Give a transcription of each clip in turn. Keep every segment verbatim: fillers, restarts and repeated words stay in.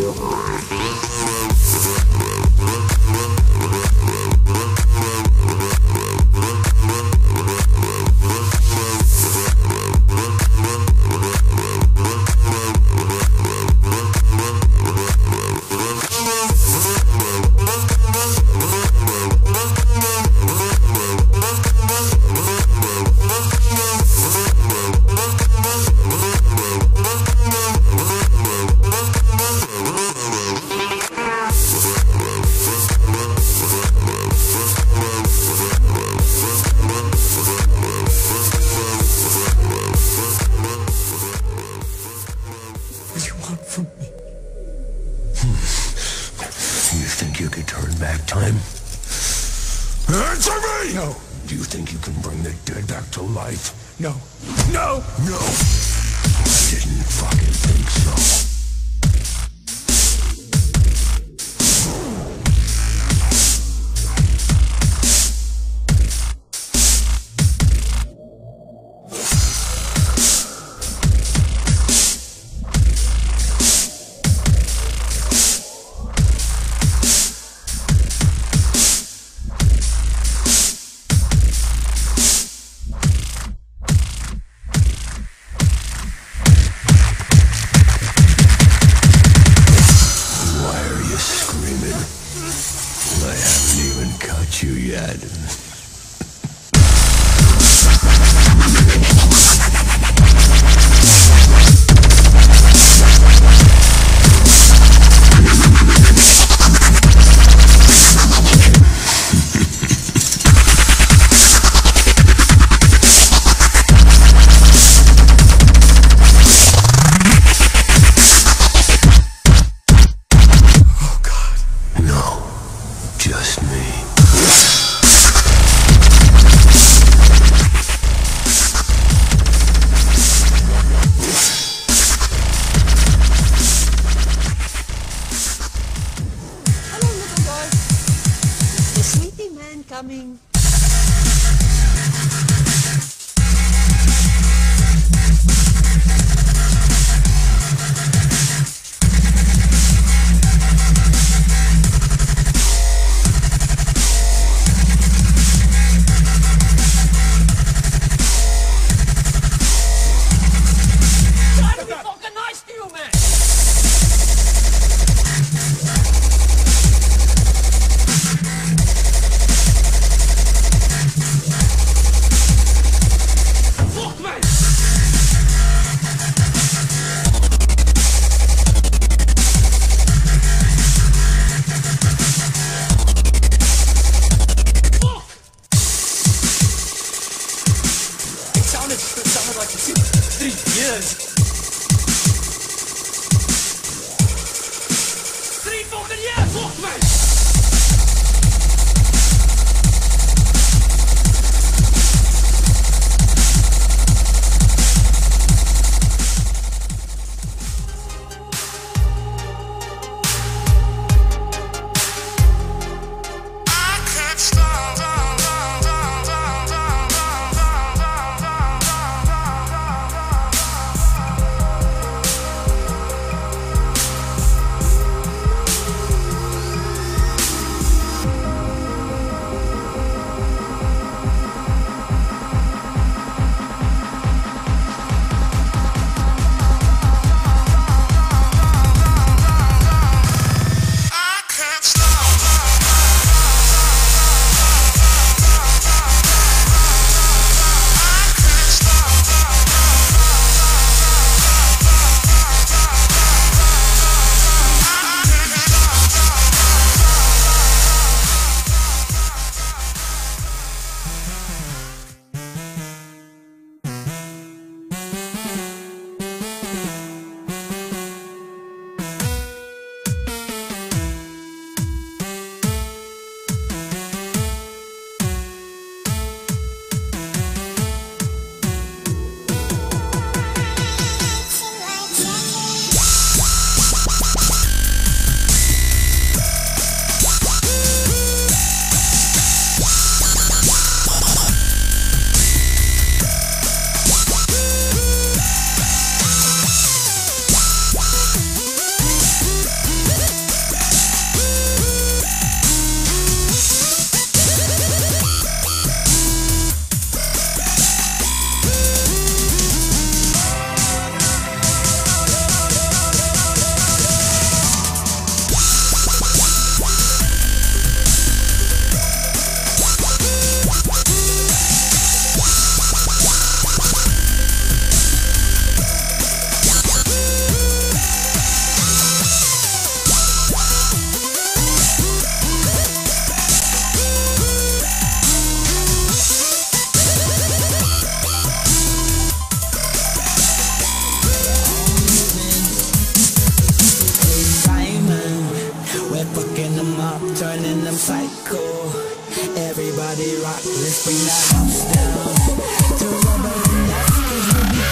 No. No! No! I didn't fucking think so. You yet. Oh God. No, just me. Coming. Try to be fucking nice to you, man. It sounded like three years. Three fucking years! Fuck me! Everybody rock, let's bring the house down to rubber and dust, 'cause we'll be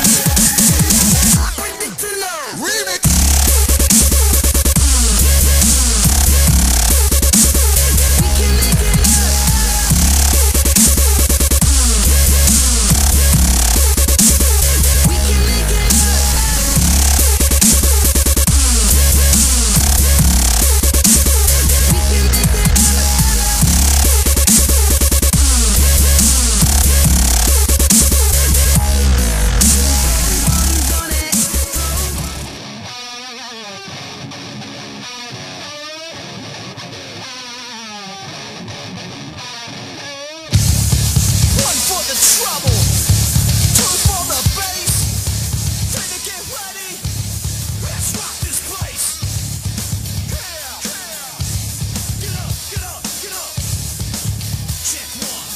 trouble. Two for the bass. Time to get ready. Let's rock this place. Yeah, yeah. Get up, get up, get up. Check one.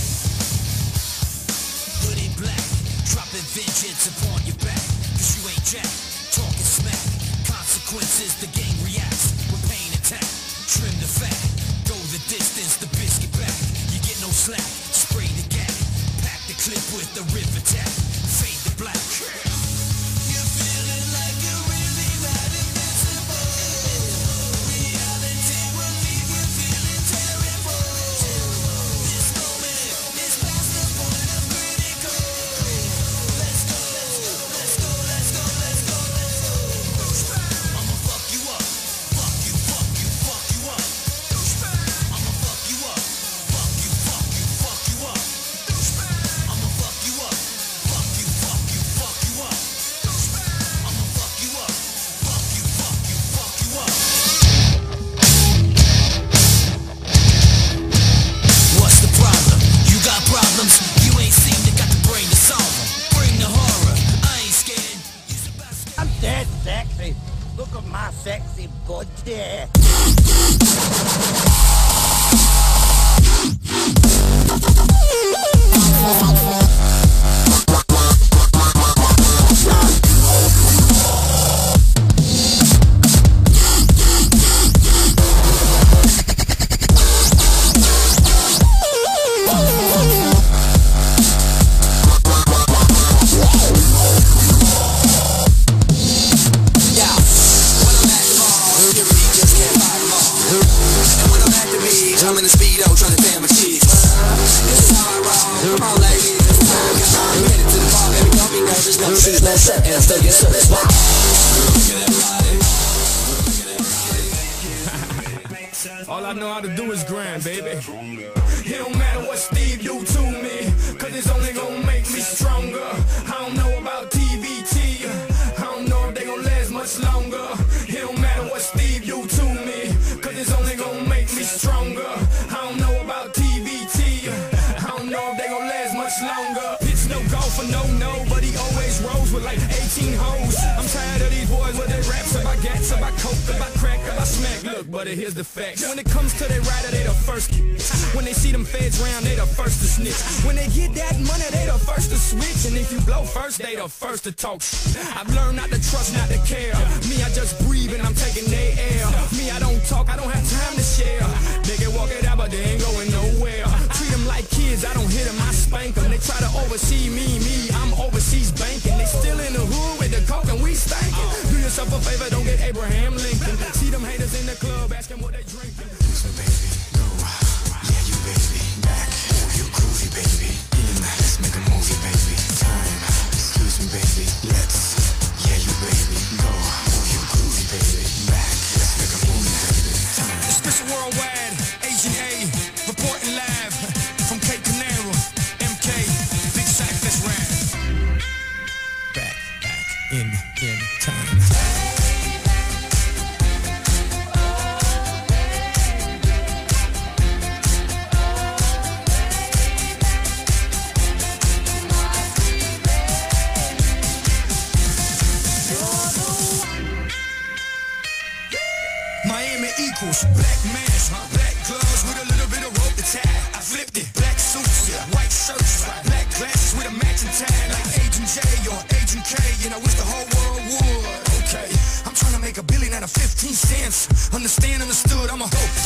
Hoodie black, dropping vengeance upon your back. 'Cause you ain't jack, talking smack. Consequences, the game reacts with pain attack. Trim the fat, go the distance, the biscuit back. You get no slack, spray the gap. Clip with the river tap, fade the black. You're feeling like you're really not invincible. Reality will leave you feeling terrible. This moment is past the point of critical. Let's go, let's go, let's go, let's go, let's go, let's go. I'ma fuck you up, fuck you, fuck you, fuck you up. I'ma fuck you up, fuck you, fuck you, fuck you up. dead sexy. Look at my sexy body. I'm in the speedo trying to damn my cheeks. This is how I roll. Come on, ladies. I'm headed to the bar, baby. Don't be nervous. No shoes, no shirt, and still get service. Look at that body. All I know how to do is grind, baby. It don't matter what Steve do to me, 'cause it's only gonna make me stronger. I don't know about T V T. I don't know if they gon' last much longer. It don't matter what Steve do to me, 'cause it's only gonna make me stronger. I don't know about T V T. I don't know if they gon' last much longer. Pitch no golfer, no no, but he always rolls with like eighteen hoes. I'm tired of these boys with their raps about gats, about coke, about crack, about smack. Look, buddy, here's the facts. When it comes to their rider, they the first. When they see them feds round, they the first to snitch. When they get that money, they the first to switch. And if you blow first, they the first to talk. I've learned not to trust, not to care. Me, I just breathe and I'm taking their air. Me, I don't talk, I don't have time to share. They can walk it out, but they ain't going nowhere. Treat them like kids, I don't hit them, I spank them. They try to oversee me, me, I'm overseas banking. They still in the hood with the coke and we stankin'. Do yourself a favor, don't get Abraham Lincoln. See them haters in the club, ask them what they drinking. So baby, go, yeah you baby, back, oh you groovy baby, in, let's make a movie baby, time, excuse me baby, let's, yeah you baby, go, oh you groovy baby, back, let's make a movie baby, time. It's Mister Worldwide, Agent A, reporting live from Cape Canaveral, M K, Big Sack, let's ride. Back, back, in, in time. Miami equals black mask, black gloves with a little bit of rope to tie. I flipped it, black suits, white shirts, black glasses with a matching tie, like Agent J or Agent K. You know, wish the whole world would. Okay, I'm trying to make a billion out of fifteen cents. Understand, understood, I'm a hope.